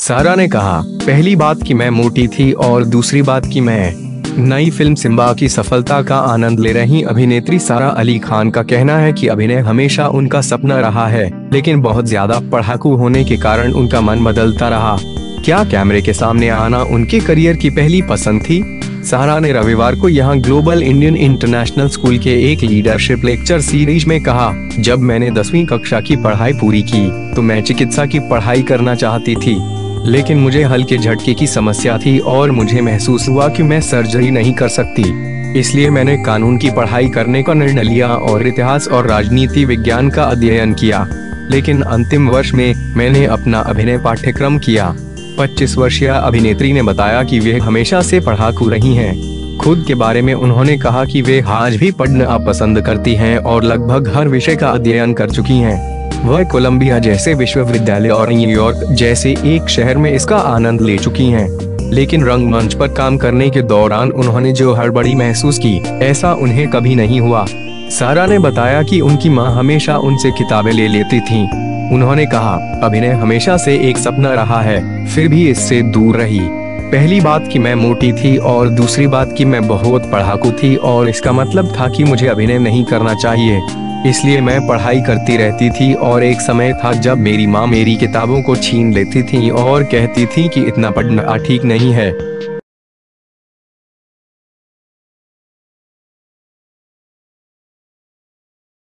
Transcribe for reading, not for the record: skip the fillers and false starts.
सारा ने कहा, पहली बात कि मैं मोटी थी और दूसरी बात कि मैं नई फिल्म सिम्बा की सफलता का आनंद ले रही अभिनेत्री सारा अली खान का कहना है कि अभिनय हमेशा उनका सपना रहा है, लेकिन बहुत ज्यादा पढ़ाकू होने के कारण उनका मन बदलता रहा। क्या कैमरे के सामने आना उनके करियर की पहली पसंद थी? सारा ने रविवार को यहाँ ग्लोबल इंडियन इंटरनेशनल स्कूल के एक लीडरशिप लेक्चर सीरीज में कहा, जब मैंने 10वीं कक्षा की पढ़ाई पूरी की तो मैं चिकित्सा की पढ़ाई करना चाहती थी, लेकिन मुझे हल्के झटके की समस्या थी और मुझे महसूस हुआ कि मैं सर्जरी नहीं कर सकती। इसलिए मैंने कानून की पढ़ाई करने का निर्णय लिया और इतिहास और राजनीति विज्ञान का अध्ययन किया। लेकिन अंतिम वर्ष में मैंने अपना अभिनय पाठ्यक्रम किया। 25 वर्षीय अभिनेत्री ने बताया कि वे हमेशा से पढ़ाकू रही हैं। खुद के बारे में उन्होंने कहा कि वे आज भी पढ़ना पसंद करती हैं और लगभग हर विषय का अध्ययन कर चुकी हैं। वह कोलंबिया जैसे विश्वविद्यालय और न्यूयॉर्क जैसे एक शहर में इसका आनंद ले चुकी हैं। लेकिन रंगमंच पर काम करने के दौरान उन्होंने जो हड़बड़ी महसूस की, ऐसा उन्हें कभी नहीं हुआ। सारा ने बताया कि उनकी मां हमेशा उनसे किताबें ले लेती थीं। उन्होंने कहा, अभिनय हमेशा से एक सपना रहा है, फिर भी इससे दूर रही। पहली बात कि मैं मोटी थी और दूसरी बात कि मैं बहुत पढ़ाकू थी और इसका मतलब था कि मुझे अभिनय नहीं करना चाहिए। इसलिए मैं पढ़ाई करती रहती थी और एक समय था जब मेरी माँ मेरी किताबों को छीन लेती थी और कहती थी कि इतना पढ़ना ठीक नहीं है।